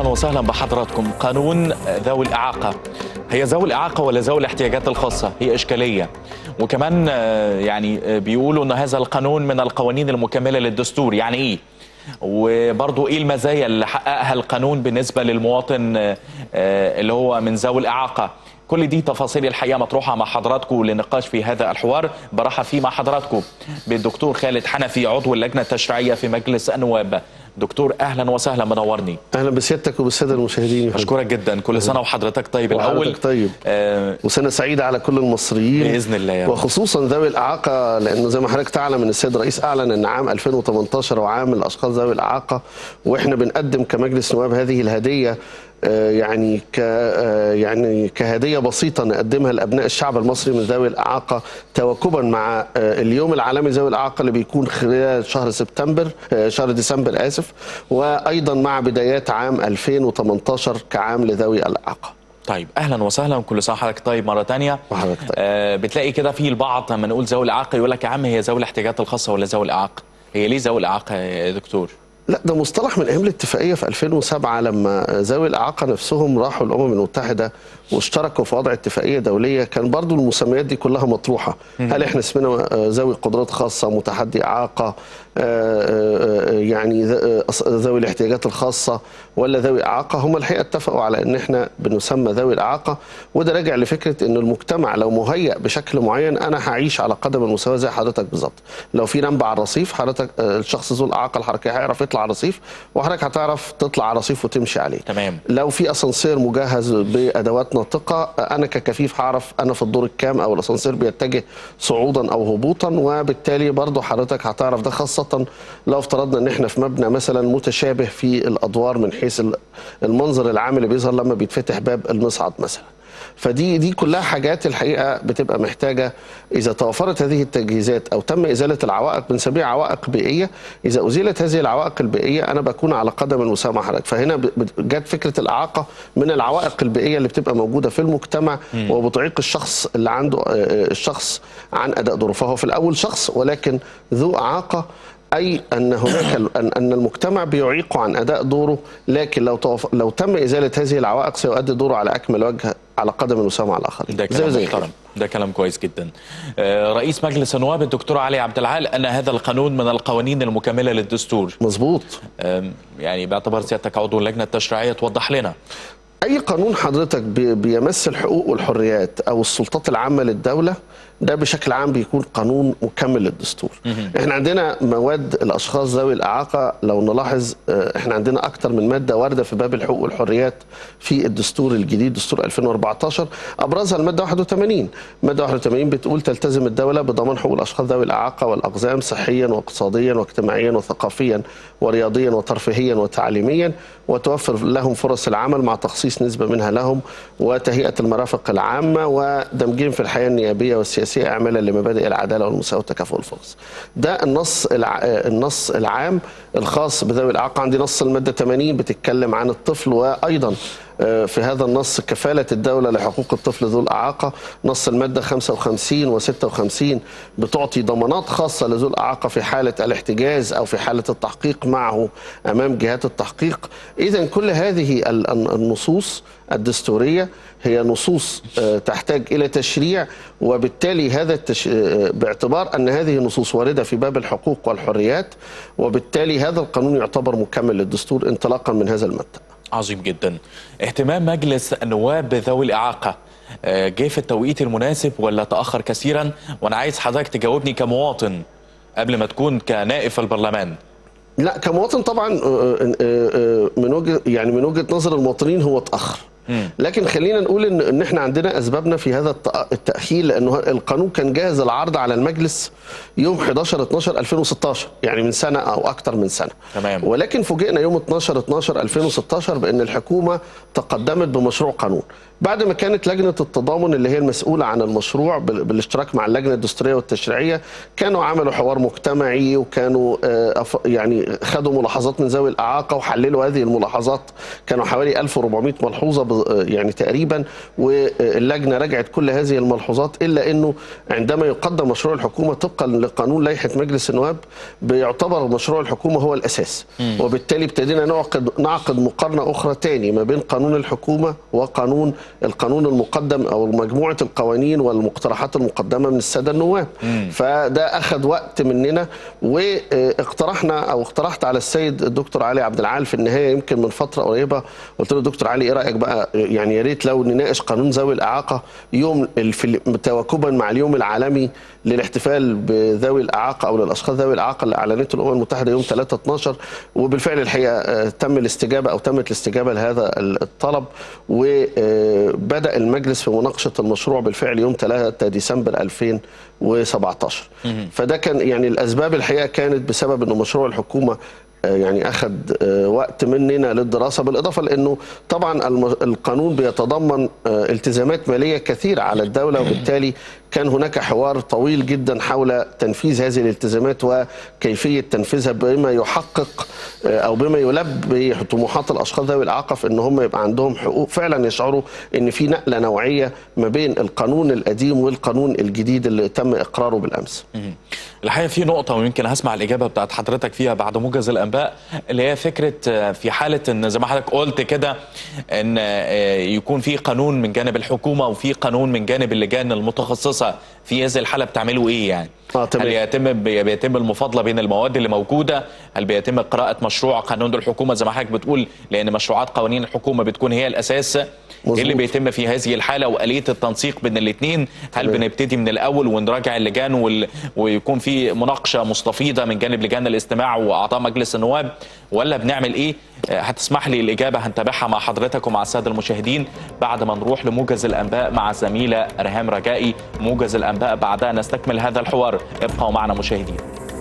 وسهلا بحضراتكم. قانون ذوي الإعاقة، هي ذوي الإعاقة ولا ذوي الاحتياجات الخاصة؟ هي إشكالية. وكمان يعني بيقولوا أن هذا القانون من القوانين المكملة للدستور. يعني إيه؟ وبرضه إيه المزايا اللي حققها القانون بالنسبة للمواطن اللي هو من ذوي الإعاقة؟ كل دي تفاصيل الحقيقة مطروحة مع حضراتكم للنقاش في هذا الحوار. برحب فيه مع حضراتكم بالدكتور خالد حنفي، عضو اللجنة التشريعية في مجلس النواب. دكتور اهلا وسهلا، منورني. اهلا بسيادتك وبالساده المشاهدين. اشكرك جدا، كل سنه وحضرتك طيب. الاول طيب وسنه سعيده على كل المصريين باذن الله يا رب. وخصوصا ذوي الاعاقه، لانه زي ما حضرتك تعلم ان السيد الرئيس اعلن ان عام 2018 هو عام الاشخاص ذوي الاعاقه، واحنا بنقدم كمجلس نواب هذه الهديه يعني كهديه بسيطه نقدمها لابناء الشعب المصري من ذوي الاعاقه، تواكبا مع اليوم العالمي ذوي الاعاقه اللي بيكون خلال شهر ديسمبر اسف، وايضا مع بدايات عام 2018 كعام لذوي الاعاقه. طيب اهلا وسهلا، كل سنه وحضرتك طيب مره ثانيه. وحضرتك طيب. بتلاقي كده في البعض لما نقول ذوي الاعاقه يقول لك يا عم هي ذوي الاحتياجات الخاصه ولا ذوي الاعاقه؟ هي ليه ذوي الاعاقه يا دكتور؟ لا، ده مصطلح من ايام الاتفاقيه في 2007 لما ذوي الاعاقه نفسهم راحوا الامم المتحده واشتركوا في وضع اتفاقيه دوليه. كان برضو المسميات دي كلها مطروحه. هل احنا اسمنا ذوي قدرات خاصه، متحدي اعاقه، يعني ذوي الاحتياجات الخاصه، ولا ذوي اعاقه؟ هم الحقيقه اتفقوا على ان احنا بنسمى ذوي الاعاقه، وده راجع لفكره ان المجتمع لو مهيأ بشكل معين انا هعيش على قدم المساواه زي حضرتك بالظبط. لو في نمبه على الرصيف، حضرتك الشخص ذو الاعاقه الحركيه هيعرف يطلع على الرصيف، وحضرتك هتعرف تطلع على الرصيف وتمشي عليه. تمام. لو في اسانسير مجهز بادوات ناطقه، انا ككفيف هعرف انا في الدور الكام، او الاسانسير بيتجه صعودا او هبوطا، وبالتالي برضه حضرتك هتعرف ده، خاصه لو افترضنا ان احنا في مبنى مثلا متشابه في الادوار من حيث المنظر العام اللي بيظهر لما بيتفتح باب المصعد مثلا. فدي كلها حاجات الحقيقه بتبقى محتاجه، اذا توفرت هذه التجهيزات او تم ازاله العوائق، بنسميها عوائق بيئيه، اذا ازيلت هذه العوائق البيئيه انا بكون على قدم المساواه مع حضرتك. فهنا جت فكره الاعاقه من العوائق البيئيه اللي بتبقى موجوده في المجتمع وبتعيق الشخص اللي عنده الشخص عن اداء دوره. فهو في الاول شخص ولكن ذو اعاقه، أي أن هناك أن المجتمع بيعيقه عن أداء دوره، لكن لو تم إزالة هذه العوائق سيؤدي دوره على أكمل وجه على قدم المساواة مع الآخرين. ده كلام محترم، ده كلام كويس جدا. رئيس مجلس النواب الدكتور علي عبد العال أن هذا القانون من القوانين المكملة للدستور. مظبوط. يعني باعتبار سيادتك عضو اللجنة التشريعية توضح لنا. أي قانون حضرتك بيمس الحقوق والحريات أو السلطات العامة للدولة، ده بشكل عام بيكون قانون مكمل للدستور. احنا عندنا مواد الاشخاص ذوي الاعاقه، لو نلاحظ احنا عندنا اكتر من ماده وارده في باب الحقوق والحريات في الدستور الجديد، دستور 2014. ابرزها الماده 81. ماده 81 بتقول تلتزم الدوله بضمان حقوق الاشخاص ذوي الاعاقه والاقزام صحيا واقتصاديا واجتماعيا وثقافيا ورياضيا وترفيهيا وتعليميا، وتوفر لهم فرص العمل مع تخصيص نسبه منها لهم، وتهيئه المرافق العامه، ودمجهم في الحياه النيابيه والسياسيه اعمالا لمبادئ العداله والمساواه وتكافؤ الفرص. ده النص العام الخاص بذوي الاعاقه. عندي نص الماده 80 بتتكلم عن الطفل، وايضا في هذا النص كفالة الدولة لحقوق الطفل ذو الإعاقة. نص المادة 55 و56 بتعطي ضمانات خاصة لذو الإعاقة في حالة الاحتجاز أو في حالة التحقيق معه أمام جهات التحقيق. إذن كل هذه النصوص الدستورية هي نصوص تحتاج إلى تشريع، وبالتالي هذا باعتبار أن هذه النصوص واردة في باب الحقوق والحريات، وبالتالي هذا القانون يعتبر مكمل للدستور انطلاقا من هذا المادة. عظيم جدا. اهتمام مجلس النواب بذوي الإعاقة جه في التوقيت المناسب ولا تأخر كثيرا؟ وأنا عايز حضرتك تجاوبني كمواطن قبل ما تكون كنائب في البرلمان. لا، كمواطن طبعا من وجهة نظر المواطنين هو اتأخر. لكن خلينا نقول ان احنا عندنا اسبابنا في هذا التاخير، لانه القانون كان جاهز العرض على المجلس يوم 11/12/2016، يعني من سنه او اكثر من سنه. تمام. ولكن فوجئنا يوم 12/12/2016 بان الحكومه تقدمت بمشروع قانون، بعد ما كانت لجنه التضامن اللي هي المسؤوله عن المشروع بالاشتراك مع اللجنه الدستوريه والتشريعيه كانوا عملوا حوار مجتمعي، وكانوا يعني خدوا ملاحظات من ذوي الاعاقه وحللوا هذه الملاحظات. كانوا حوالي 1400 ملحوظه يعني تقريبا، واللجنه راجعت كل هذه الملحوظات، الا انه عندما يقدم مشروع الحكومه طبقا لقانون لائحه مجلس النواب بيعتبر مشروع الحكومه هو الاساس، وبالتالي ابتدينا نعقد مقارنه اخرى تاني ما بين قانون الحكومه وقانون المقدم او مجموعه القوانين والمقترحات المقدمه من الساده النواب. فده اخذ وقت مننا، اقترحت على السيد الدكتور علي عبد العال في النهايه يمكن من فتره قريبه، قلت له دكتور علي ايه رايك بقى، يعني يا ريت لو نناقش قانون ذوي الاعاقه يوم تواكبا مع اليوم العالمي للاحتفال بذوي الاعاقه او للاشخاص ذوي الاعاقه اللي اعلنته الامم المتحده يوم 3/12، وبالفعل الحقيقه تمت الاستجابه لهذا الطلب، وبدا المجلس في مناقشه المشروع بالفعل يوم 3 ديسمبر 2017. فده كان يعني الاسباب الحقيقه كانت بسبب انه مشروع الحكومه يعني أخذ وقت مننا للدراسة، بالإضافة لأنه طبعا القانون بيتضمن التزامات مالية كثيرة على الدولة، وبالتالي كان هناك حوار طويل جدا حول تنفيذ هذه الالتزامات وكيفية تنفيذها بما يحقق أو بما يلبي طموحات الأشخاص ذوي الإعاقة في أن هم يبقى عندهم حقوق فعلا، يشعروا أن في نقلة نوعية ما بين القانون القديم والقانون الجديد اللي تم إقراره بالأمس. الحقيقة في نقطة ويمكن هسمع الإجابة بتاعت حضرتك فيها بعد موجز الأنباء، اللي هي فكرة في حالة أن زي ما حضرتك قلت كده أن يكون في قانون من جانب الحكومة وفي قانون من جانب اللجان المتخصصة، في هذه الحالة بتعملوا إيه يعني؟ هل بيتم المفاضلة بين المواد اللي موجودة؟ هل بيتم قراءة مشروع قانون الحكومة زي ما حضرتك بتقول، لأن مشروعات قوانين الحكومة بتكون هي الأساس؟ ايه اللي بيتم في هذه الحالة وآلية التنسيق بين الاثنين؟ هل بنبتدي من الأول ونراجع اللجان ويكون في مناقشة مستفيضة من جانب لجان الاستماع وأعضاء مجلس النواب، ولا بنعمل إيه؟ هتسمح لي الإجابة هنتابعها مع حضرتك ومع السادة المشاهدين بعد ما نروح لموجز الأنباء مع الزميلة ريهام رجائي. موجز الأنباء بعدها نستكمل هذا الحوار، ابقوا معنا مشاهدين.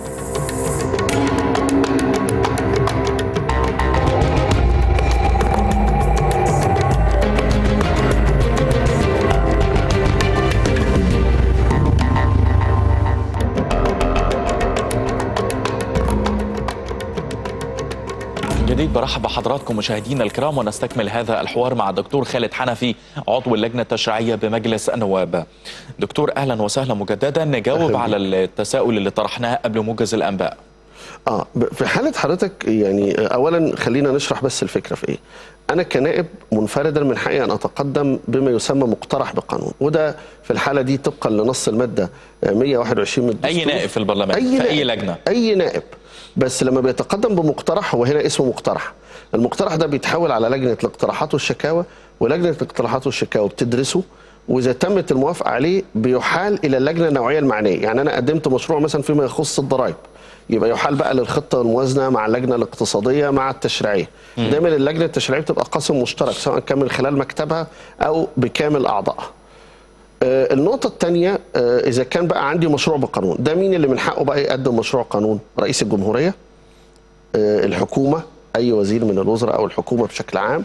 جديد برحب بحضراتكم مشاهدينا الكرام، ونستكمل هذا الحوار مع الدكتور خالد حنفي عضو اللجنة التشريعية بمجلس النواب. دكتور أهلا وسهلا مجددا، نجاوب على التساؤل اللي طرحناه قبل موجز الأنباء. في حالة حضرتك يعني أولا خلينا نشرح بس الفكرة في إيه. أنا كنائب منفردا من حقي أن أتقدم بما يسمى مقترح بقانون، وده في الحالة دي طبقا لنص المادة 121 من الدستور. أي نائب في البرلمان في أي لجنة، أي نائب، بس لما بيتقدم بمقترح هو هنا اسمه مقترح. المقترح ده بيتحول على لجنة الاقتراحات والشكاوى، ولجنة الاقتراحات والشكاوى بتدرسه، وإذا تمت الموافقة عليه بيحال إلى اللجنة النوعية المعنية. يعني أنا قدمت مشروع مثلا فيما يخص الضرائب، يبقى يحال بقى للخطة والموازنة مع اللجنة الاقتصادية مع التشريعية. دايما اللجنة التشريعية بتبقى قاسم مشترك سواء كان من خلال مكتبها أو بكامل أعضائها. النقطة الثانية، إذا كان بقى عندي مشروع بقانون، ده مين اللي من حقه بقى يقدم مشروع قانون؟ رئيس الجمهورية، الحكومة، أي وزير من الوزراء أو الحكومة بشكل عام،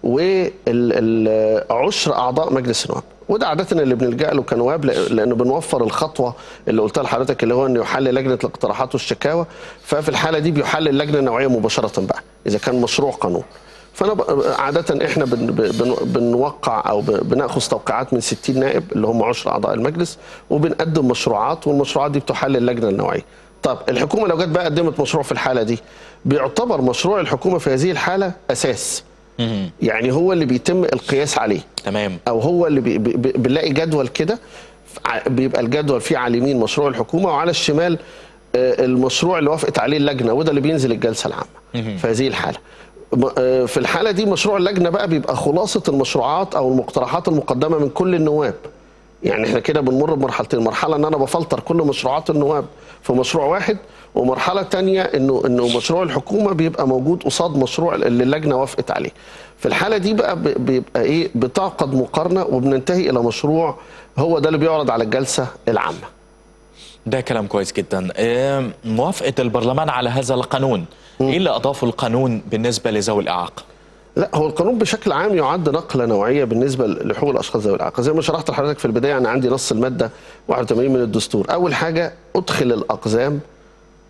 وعشر أعضاء مجلس النواب. وده عادة اللي بنلجأ له كنواب، لأنه بنوفر الخطوة اللي قلتها لحضرتك اللي هو أنه يحل لجنة الاقتراحات والشكاوى. ففي الحالة دي بيحل اللجنة النوعية مباشرة بقى إذا كان مشروع قانون. فأنا عادة إحنا بنوقع أو بنأخذ توقيعات من 60 نائب اللي هم 10 أعضاء المجلس، وبنقدم مشروعات، والمشروعات دي بتحل اللجنة النوعية. طب الحكومة لو جت بقى قدمت مشروع في الحالة دي، بيعتبر مشروع الحكومة في هذه الحالة أساس. يعني هو اللي بيتم القياس عليه. تمام. أو هو اللي بنلاقي جدول كده، بيبقى الجدول فيه على اليمين مشروع الحكومة وعلى الشمال المشروع اللي وافقت عليه اللجنة، وده اللي بينزل الجلسة العامة في هذه الحالة. في الحالة دي مشروع اللجنة بقى بيبقى خلاصة المشروعات أو المقترحات المقدمة من كل النواب. يعني احنا كده بنمر بمرحلتين، مرحلة ان انا بفلتر كل مشروعات النواب في مشروع واحد، ومرحلة تانية انه مشروع الحكومة بيبقى موجود قصاد مشروع اللي اللجنة وافقت عليه. في الحالة دي بقى بيبقى ايه، بتعقد مقارنة وبننتهي الى مشروع هو ده اللي بيعرض على الجلسة العامة. ده كلام كويس جدا. موافقة البرلمان على هذا القانون، ايه اللي اضافه القانون بالنسبة لذوي الإعاقة؟ لا، هو القانون بشكل عام يعد نقله نوعيه بالنسبه لحقوق الاشخاص ذوي الاعاقه. زي ما شرحت لحضرتك في البدايه، انا عندي نص الماده 81 من الدستور. اول حاجه ادخل الاقزام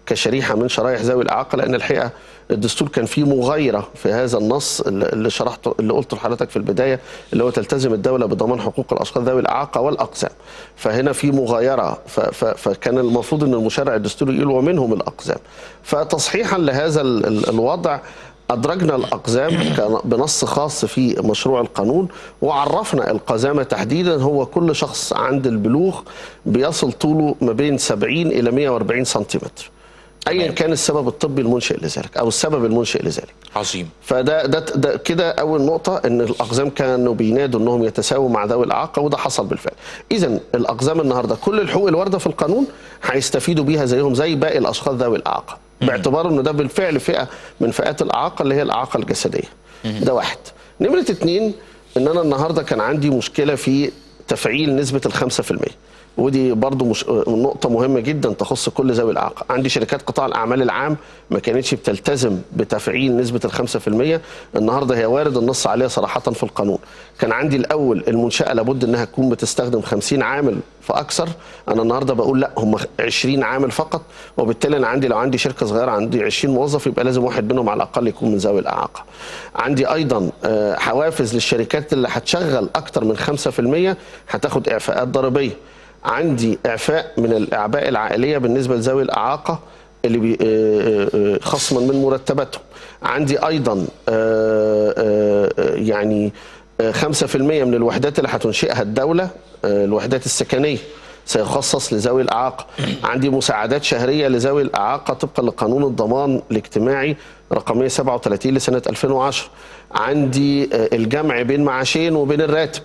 كشريحه من شرائح ذوي الاعاقه، لان الحقيقه الدستور كان فيه مغايره في هذا النص اللي شرحته، اللي قلته لحضرتك في البدايه، اللي هو تلتزم الدوله بضمان حقوق الاشخاص ذوي الاعاقه والاقزام. فهنا في مغايره، فكان المفروض ان المشرع الدستوري يقول ومنهم الاقزام. فتصحيحا لهذا الوضع أدرجنا الأقزام بنص خاص في مشروع القانون، وعرفنا القزامة تحديدا هو كل شخص عند البلوغ بيصل طوله ما بين 70 إلى 140 سنتيمتر، أيا كان السبب الطبي المنشئ لذلك أو السبب المنشئ لذلك. عظيم. ده كده أول نقطة، إن الأقزام كانوا بينادوا إنهم يتساووا مع ذوي الإعاقة، وده حصل بالفعل. إذا الأقزام النهارده كل الحقوق الواردة في القانون هيستفيدوا بيها زيهم زي باقي الأشخاص ذوي الإعاقة، باعتبار إنه ده بالفعل فئة من فئات الإعاقة اللي هي الإعاقة الجسدية. ده واحد. نمرة اتنين، إن أنا النهارده كان عندي مشكلة في تفعيل نسبة ال5%، ودي برضو نقطة مهمة جدا تخص كل ذوي الإعاقة. عندي شركات قطاع الأعمال العام ما كانتش بتلتزم بتفعيل نسبة ال5%، النهاردة هي وارد النص عليها صراحة في القانون. كان عندي الأول المنشأة لابد أنها تكون بتستخدم 50 عامل فأكثر، أنا النهاردة بقول لا، هم 20 عامل فقط، وبالتالي أنا عندي لو عندي شركة صغيرة عندي 20 موظف يبقى لازم واحد منهم على الأقل يكون من ذوي الإعاقة. عندي أيضا حوافز للشركات اللي هتشغل أكثر من 5% هتاخد إعفاءات ضريبية. عندي إعفاء من الأعباء العائلية بالنسبة لذوي الإعاقة اللي خصما من مرتباتهم. عندي أيضا يعني 5% من الوحدات اللي هتنشئها الدولة، الوحدات السكنية سيخصص لذوي الإعاقة. عندي مساعدات شهرية لذوي الإعاقة طبقا لقانون الضمان الاجتماعي رقم 137 لسنة 2010. عندي الجمع بين معاشين وبين الراتب،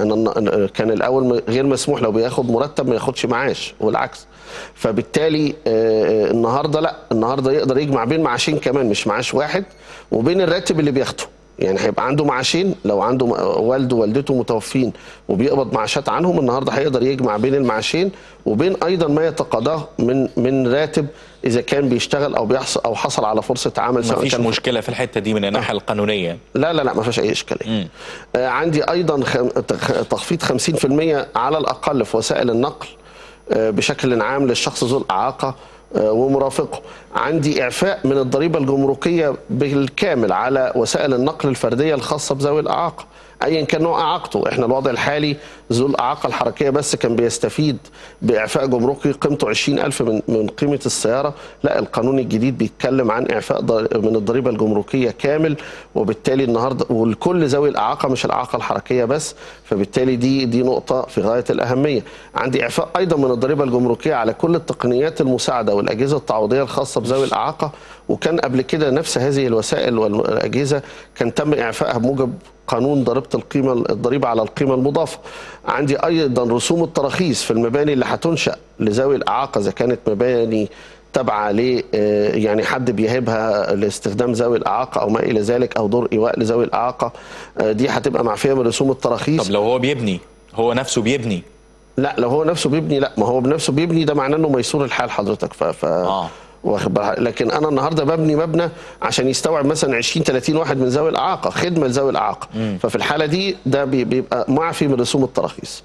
كان الأول غير مسموح لو بياخد مرتب ما ياخدش معاش والعكس. فبالتالي النهارده لا، النهارده يقدر يجمع بين معاشين كمان، مش معاش واحد، وبين الراتب اللي بياخده. يعني هيبقى عنده معاشين، لو عنده والده ووالدته متوفين وبيقبض معاشات عنهم، النهارده هيقدر يجمع بين المعاشين وبين ايضا ما يتقاضاه من راتب اذا كان بيشتغل او بيحصل او حصل على فرصه عمل. ما فيش مشكله في الحته دي من الناحيه القانونيه؟ لا لا لا، ما فيش اي اشكاليه. عندي ايضا تخفيض 50% على الاقل في وسائل النقل بشكل عام للشخص ذو الاعاقه ومرافقه. عندي إعفاء من الضريبة الجمركية بالكامل على وسائل النقل الفردية الخاصة بذوي الإعاقة أيا كان نوع إعاقته. إحنا الوضع الحالي ذو الإعاقة الحركية بس كان بيستفيد بإعفاء جمركي قيمته 20,000 من قيمة السيارة. لا، القانون الجديد بيتكلم عن إعفاء من الضريبة الجمركية كامل، وبالتالي النهاردة والكل ذوي الإعاقة مش الإعاقة الحركية بس. فبالتالي دي نقطة في غاية الأهمية. عندي إعفاء أيضا من الضريبة الجمركية على كل التقنيات المساعدة والأجهزة التعويضية الخاصة بذوي الإعاقة، وكان قبل كده نفس هذه الوسائل والأجهزة كان تم إعفائها بموجب قانون الضريبة على القيمة المضافة. عندي أيضا رسوم التراخيص في المباني اللي هتنشأ لذوي الإعاقة إذا كانت مباني تابعة ل يعني حد بيهبها لاستخدام ذوي الإعاقة أو ما إلى ذلك، أو دور إيواء لذوي الإعاقة، دي هتبقى معفية من رسوم التراخيص. طب لو هو بيبني، هو نفسه بيبني؟ لا، لو هو نفسه بيبني لا، ما هو بنفسه بيبني ده معناه انه ميسور الحال حضرتك. واخد بالك؟ لكن انا النهارده ببني مبنى عشان يستوعب مثلا 20-30 واحد من ذوي الاعاقه، خدمه لذوي الاعاقه، ففي الحاله دي ده بيبقى معفي من رسوم التراخيص.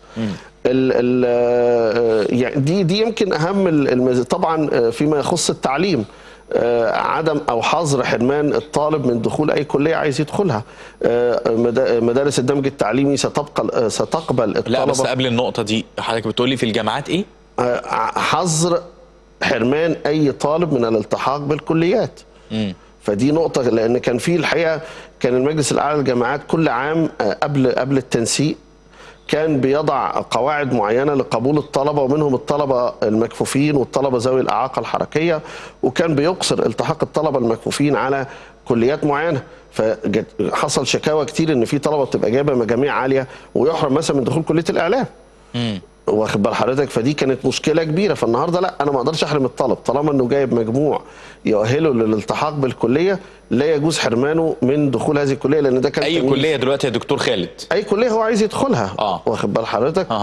يعني دي يمكن اهم طبعا فيما يخص التعليم، عدم او حظر حرمان الطالب من دخول اي كليه عايز يدخلها. مدارس الدمج التعليمي ستقبل الطلبه. لا بس قبل النقطه دي حضرتك بتقولي في الجامعات ايه؟ حظر حرمان اي طالب من الالتحاق بالكليات. فدي نقطه، لان كان في الحقيقه كان المجلس الاعلى للجامعات كل عام قبل التنسيق كان بيضع قواعد معينه لقبول الطلبه، ومنهم الطلبه المكفوفين والطلبه ذوي الاعاقه الحركيه، وكان بيقصر التحاق الطلبه المكفوفين على كليات معينه. فحصل شكاوى كتير ان في طلبه بتبقى جايبه مجاميع عاليه ويحرم مثلا من دخول كليه الاعلام. واخد بال حضرتك؟ فدي كانت مشكله كبيره. فالنهارده لا، انا ما اقدرش احرم الطالب طالما انه جايب مجموع يؤهله للالتحاق بالكليه، لا يجوز حرمانه من دخول هذه الكليه، لان ده كان اي كليه دلوقتي يا دكتور خالد، اي كليه هو عايز يدخلها. واخد بال حضرتك؟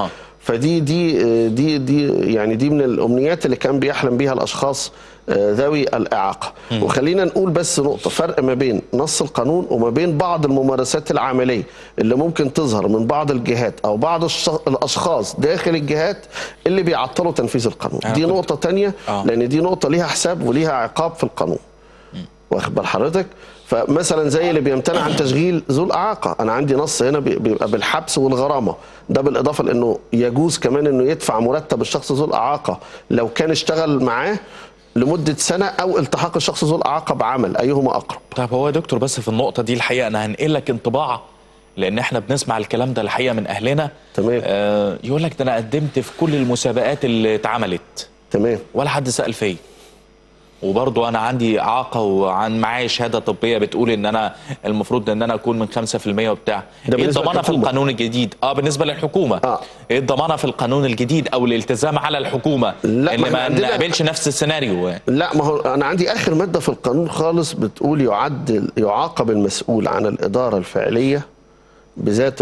فدي يعني دي من الامنيات اللي كان بيحلم بيها الاشخاص ذوي الاعاقه. وخلينا نقول بس نقطه فرق ما بين نص القانون وما بين بعض الممارسات العمليه اللي ممكن تظهر من بعض الجهات او بعض الاشخاص داخل الجهات اللي بيعطلوا تنفيذ القانون. دي نقطه تانية، لان دي نقطه ليها حساب وليها عقاب في القانون، واخد بال حضرتك؟ فمثلا زي اللي بيمتنع عن تشغيل ذو الاعاقه، انا عندي نص هنا بيبقى بالحبس والغرامه، ده بالاضافه لانه يجوز كمان انه يدفع مرتب الشخص ذو الاعاقه لو كان اشتغل معاه لمده سنه، او التحاق الشخص ذو الاعاقه بعمل، ايهما اقرب. طب هو يا دكتور بس في النقطه دي الحقيقه انا هنقل لك انطباع، لان احنا بنسمع الكلام ده الحقيقه من اهلنا. تمام. يقول لك ده انا قدمت في كل المسابقات اللي اتعملت، تمام، ولا حد سال فيا، وبرضه انا عندي اعاقه وعن معايا شهاده طبيه بتقول ان انا المفروض ان انا اكون من 5% وبتاع. ايه الضمانه في القانون الجديد؟ بالنسبه للحكومه. ايه الضمانه في القانون الجديد او الالتزام على الحكومه ان ما نقابلش نفس السيناريو؟ لا، ما هو انا عندي اخر ماده في القانون خالص بتقول يعاقب المسؤول عن الاداره الفعليه بذات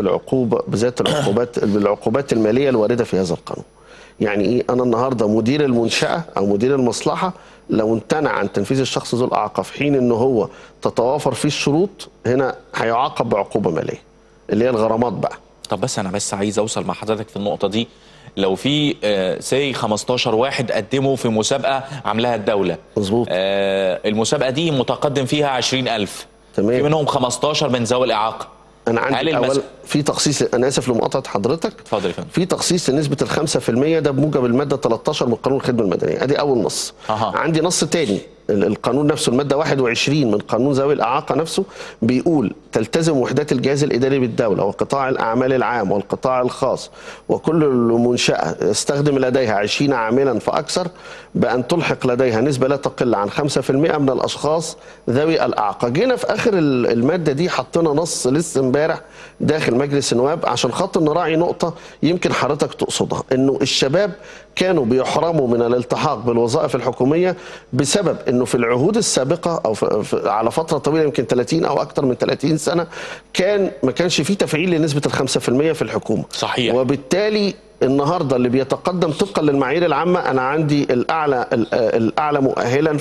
العقوبات الماليه الوارده في هذا القانون. يعني ايه؟ انا النهارده مدير المنشاه او مدير المصلحه لو امتنع عن تنفيذ الشخص ذو الاعاقه في حين ان هو تتوافر فيه الشروط، هنا هيعاقب بعقوبه ماليه اللي هي الغرامات بقى. طب بس انا عايز اوصل مع حضرتك في النقطه دي. لو في سي 15 واحد قدموا في مسابقه عاملاها الدوله، مظبوط، المسابقه دي متقدم فيها 20,000، تمام، في منهم 15 من ذوي الاعاقه. انا عندي اول في تخصيص، انا اسف لمقاطعه حضرتك، اتفضل يا فندم. في تخصيص لنسبه ال 5% ده بموجب الماده 13 من قانون الخدمه المدنيه، ادي اول نص. عندي نص تاني، القانون نفسه الماده 21 من قانون ذوي الاعاقه نفسه بيقول تلتزم وحدات الجهاز الاداري بالدوله وقطاع الاعمال العام والقطاع الخاص وكل منشاه يستخدم لديها 20 عاملا فاكثر بان تلحق لديها نسبه لا تقل عن 5% من الاشخاص ذوي الاعاقه. جينا في اخر الماده دي حطينا نص لسه امبارح داخل مجلس النواب عشان خاطر نراعي نقطه يمكن حضرتك تقصدها، انه الشباب كانوا بيحرموا من الالتحاق بالوظائف الحكوميه بسبب انه في العهود السابقه او على فتره طويله يمكن 30 او اكثر من 30 سنه ما كانش فيه تفعيل لنسبه ال 5% في الحكومه. صحيح. وبالتالي النهارده اللي بيتقدم طبقا للمعايير العامه، انا عندي الاعلى مؤهلا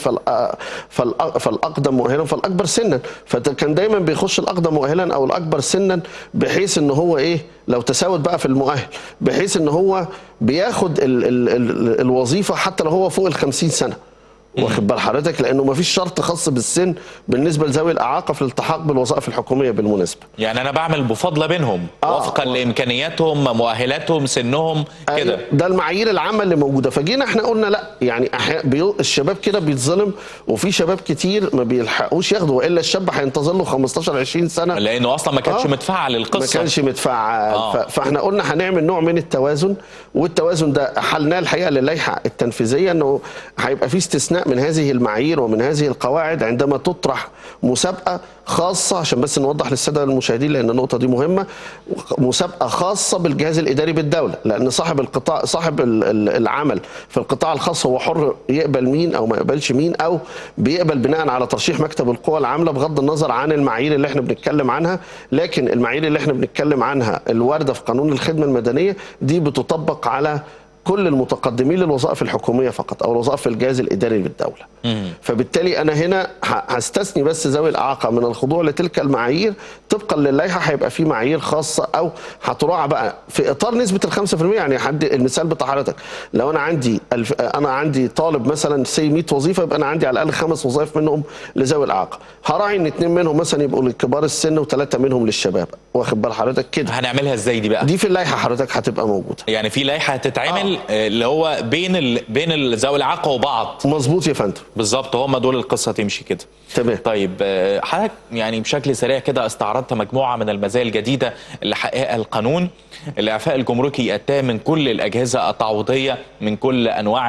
فالاقدم مؤهلا فالاكبر سنا، فكان دايما بيخش الاقدم مؤهلا او الاكبر سنا بحيث ان هو ايه لو تساوت بقى في المؤهل، بحيث ان هو بياخد الوظيفه حتى لو هو فوق ال 50 سنه. واخد بال حضرتك؟ لانه ما فيش شرط خاص بالسن بالنسبه لذوي الاعاقه في الالتحاق بالوظائف الحكوميه بالمناسبه. يعني انا بعمل مفاضله بينهم وفقا لامكانياتهم، مؤهلاتهم، سنهم كده. ده المعايير العامه اللي موجوده. فجينا احنا قلنا لا، يعني الشباب كده بيتظلم، وفي شباب كتير ما بيلحقوش ياخدوا، والا الشاب هينتظر له 15 20 سنه لانه اصلا ما كانش متفعل القصه، ما كانش متفعل. فاحنا قلنا هنعمل نوع من التوازن، والتوازن ده حلناه الحقيقه للائحه التنفيذيه، انه هيبقى في استثناء من هذه المعايير ومن هذه القواعد عندما تطرح مسابقه خاصه، عشان بس نوضح للساده المشاهدين لان النقطه دي مهمه، مسابقه خاصه بالجهاز الاداري بالدوله، لان صاحب العمل في القطاع الخاص هو حر يقبل مين او ما يقبلش مين، او بيقبل بناء على ترشيح مكتب القوى العامله بغض النظر عن المعايير اللي احنا بنتكلم عنها. لكن المعايير اللي احنا بنتكلم عنها الوارده في قانون الخدمه المدنيه دي بتطبق على كل المتقدمين للوظائف الحكوميه فقط او الوظائف في الجهاز الاداري بالدوله. فبالتالي انا هنا هستثني بس ذوي الاعاقه من الخضوع لتلك المعايير. طبقا للائحه هيبقى في معايير خاصه او هتراعى بقى في اطار نسبه ال 5%. يعني المثال بتاع حضرتك، لو انا عندي طالب مثلا 100 وظيفه، يبقى انا عندي على الاقل 5 وظائف منهم لذوي الاعاقه، هراعي ان 2 منهم مثلا يبقوا لكبار السن و3 منهم للشباب. واخد بال حضرتك كده؟ هنعملها ازاي دي بقى؟ دي في اللائحه حضرتك هتبقى موجوده. يعني في لائحه هتتعمل اللي هو بين ذوي الاعاقه وبعض. مظبوط يا فندم، بالظبط، هم دول القصه تمشي كده. تمام. طيب حضرتك يعني بشكل سريع كده استعرضت مجموعه من المزايا الجديده اللي حققها القانون. الاعفاء الجمركي اتى من كل الاجهزه التعويضيه، من كل انواع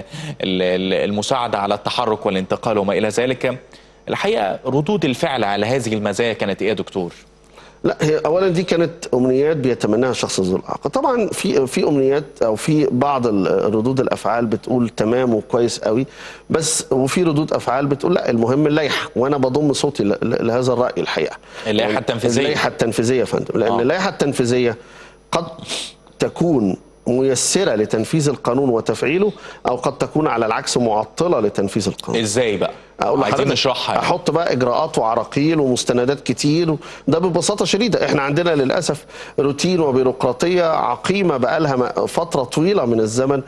المساعده على التحرك والانتقال وما الى ذلك. الحقيقه ردود الفعل على هذه المزايا كانت ايه يا دكتور؟ لا، هي اولا دي كانت امنيات بيتمناها الشخص ذو الاعاقه. طبعا في امنيات او في بعض ردود الافعال بتقول تمام وكويس قوي، بس وفي ردود افعال بتقول لا المهم اللائحه، وانا بضم صوتي لهذا الراي الحقيقه. اللائحه التنفيذيه. اللائحه التنفيذيه يا فندم، لان اللائحه التنفيذيه قد تكون ميسرة لتنفيذ القانون وتفعيله، أو قد تكون على العكس معطلة لتنفيذ القانون. ازاي بقى؟ اقول عايزين لحضرتك نشرحها يعني. احط بقى اجراءات وعراقيل ومستندات كتير، ده ببساطه شديده. احنا عندنا للاسف روتين وبيروقراطيه عقيمه بقى لها فتره طويله من الزمن،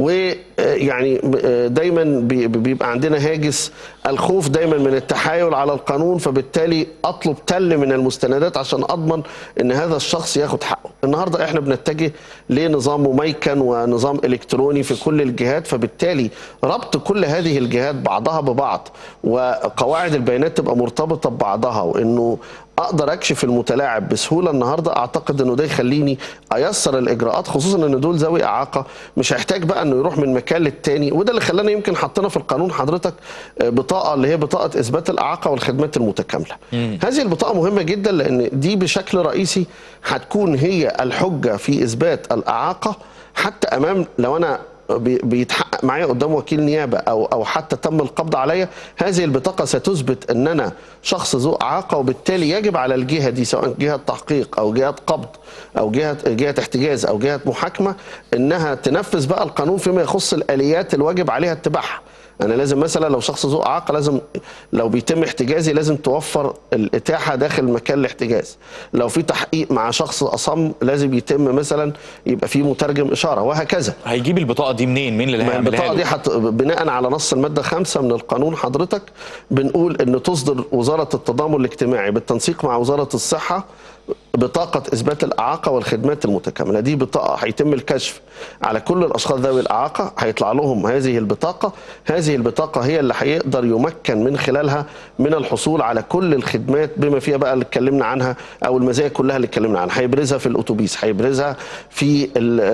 ويعني دايما بيبقى عندنا هاجس الخوف دايما من التحايل على القانون، فبالتالي اطلب تل من المستندات عشان اضمن ان هذا الشخص ياخد حقه. النهارده احنا بنتجه لنظام مميكن ونظام الكتروني في كل الجهات، فبالتالي ربط كل هذه الجهات بعضها ببعض وقواعد البيانات تبقى مرتبطه ببعضها، وانه اقدر اكشف المتلاعب بسهوله النهارده، اعتقد انه ده يخليني ايسر الاجراءات، خصوصا ان دول ذوي اعاقه مش هيحتاج بقى انه يروح من مكان للتاني. وده اللي خلانا يمكن حطينا في القانون حضرتك بطاقه اللي هي بطاقه اثبات الاعاقه والخدمات المتكامله. هذه البطاقه مهمه جدا لان دي بشكل رئيسي هتكون هي الحجه في اثبات الاعاقه، حتى امام لو انا بيتحقق معايا قدام وكيل نيابه او حتى تم القبض عليا، هذه البطاقه ستثبت ان انا شخص ذو اعاقه، وبالتالي يجب على الجهه دي سواء جهه تحقيق او جهه قبض او جهه احتجاز او جهه محاكمه انها تنفذ بقى القانون فيما يخص الاليات الواجب عليها اتباعها. انا لازم مثلا لو شخص ذو اعاقه لازم لو بيتم احتجازي لازم توفر الاتاحه داخل مكان الاحتجاز، لو في تحقيق مع شخص اصم لازم يتم مثلا يبقى في مترجم اشاره، وهكذا. هيجيب البطاقه دي منين؟ مين اللي هيعملها؟ البطاقه دي بناء على نص الماده 5 من القانون حضرتك بنقول ان تصدر وزاره التضامن الاجتماعي بالتنسيق مع وزاره الصحه بطاقة إثبات الإعاقة والخدمات المتكاملة. دي بطاقة هيتم الكشف على كل الأشخاص ذوي الإعاقة، هيطلع لهم هذه البطاقة. هذه البطاقة هي اللي هيقدر يمكن من خلالها من الحصول على كل الخدمات بما فيها بقى اللي اتكلمنا عنها أو المزايا كلها اللي اتكلمنا عنها. هيبرزها في الأتوبيس، هيبرزها في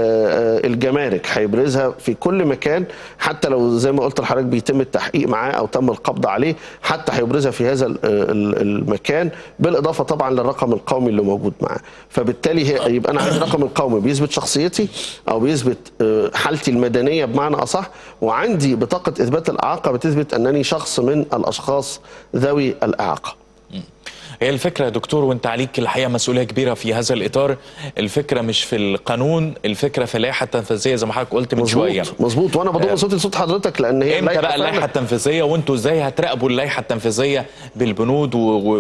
الجمارك، هيبرزها في كل مكان، حتى لو زي ما قلت لحضرتك بيتم التحقيق معاه أو تم القبض عليه، حتى هيبرزها في هذا المكان، بالإضافة طبعا للرقم القومي اللي موجود معاه. فبالتالي يبقى انا عندي الرقم القومي بيثبت شخصيتي او بيثبت حالتي المدنيه بمعنى اصح، وعندي بطاقه اثبات الاعاقه بتثبت انني شخص من الاشخاص ذوي الاعاقه. هي الفكرة يا دكتور، وانت عليك الحقيقة مسؤولية كبيرة في هذا الإطار، الفكرة مش في القانون، الفكرة في اللائحة التنفيذية زي ما حضرتك قلت من شوية. مظبوط، وانا بضم صوتي لصوت حضرتك لان هي امتى بقى اللائحة التنفيذية، وانتوا ازاي هتراقبوا اللائحة التنفيذية بالبنود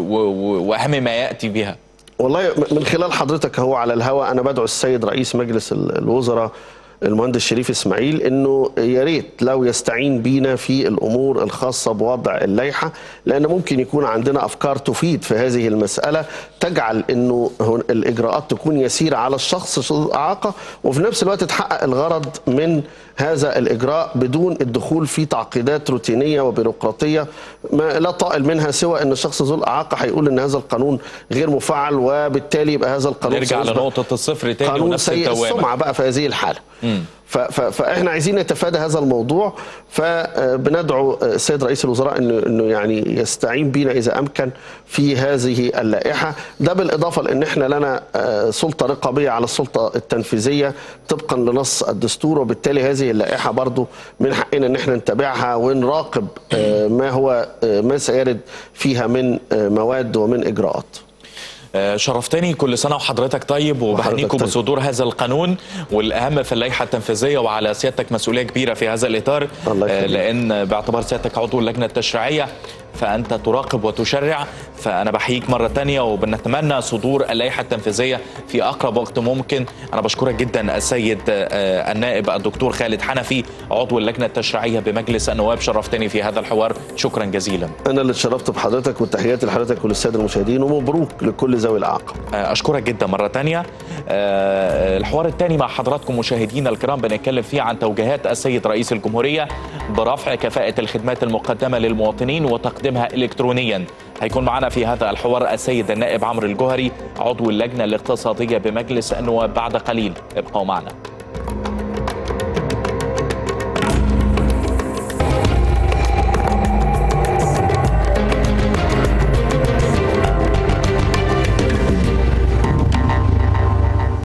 واهم ما يأتي بها؟ والله من خلال حضرتك هو على الهواء انا بدعو السيد رئيس مجلس الوزراء المهندس شريف اسماعيل انه يا ريت لو يستعين بينا في الامور الخاصه بوضع اللائحه، لان ممكن يكون عندنا افكار تفيد في هذه المساله تجعل انه الاجراءات تكون يسيره على الشخص ذو الاعاقه، وفي نفس الوقت تحقق الغرض من هذا الاجراء بدون الدخول في تعقيدات روتينيه وبيروقراطيه ما لا طائل منها سوى ان الشخص ذو الاعاقه هيقول ان هذا القانون غير مفعل، وبالتالي يبقى هذا القانون نرجع لنقطه الصفر تاني قانون سيء السمعه بقى في هذه الحاله. فاحنا عايزين نتفادى هذا الموضوع، فبندعو السيد رئيس الوزراء انه يعني يستعين بنا اذا امكن في هذه اللائحه، ده بالاضافه لان احنا لنا سلطه رقابيه على السلطه التنفيذيه طبقا لنص الدستور، وبالتالي هذه اللائحه برضو من حقنا ان احنا نتابعها ونراقب ما سيرد فيها من مواد ومن اجراءات. شرفتني، كل سنة وحضرتك طيب، وبهنيكم بصدور هذا القانون، والأهم في اللائحة التنفيذية، وعلى سيادتك مسؤولية كبيرة في هذا الإطار، لأن باعتبار سيادتك عضو اللجنة التشريعية فأنت تراقب وتشرع، فأنا بحييك مرة تانية وبنتمنى صدور اللائحة التنفيذية في أقرب وقت ممكن. أنا بشكرك جدا السيد النائب الدكتور خالد حنفي عضو اللجنة التشريعية بمجلس النواب، شرفتني في هذا الحوار، شكرا جزيلا. أنا اللي اتشرفت بحضرتك، والتحيات لحضرتك وللسادة المشاهدين، ومبروك لكل ذوي الإعاقة. أشكرك جدا مرة تانية. الحوار الثاني مع حضراتكم مشاهدينا الكرام بنتكلم فيه عن توجيهات السيد رئيس الجمهورية برفع كفاءة الخدمات المقدمة للمواطنين وتقديمها إلكترونيا. هيكون معنا في هذا الحوار السيد النائب عمرو الجوهري عضو اللجنة الاقتصادية بمجلس النواب بعد قليل، ابقوا معنا.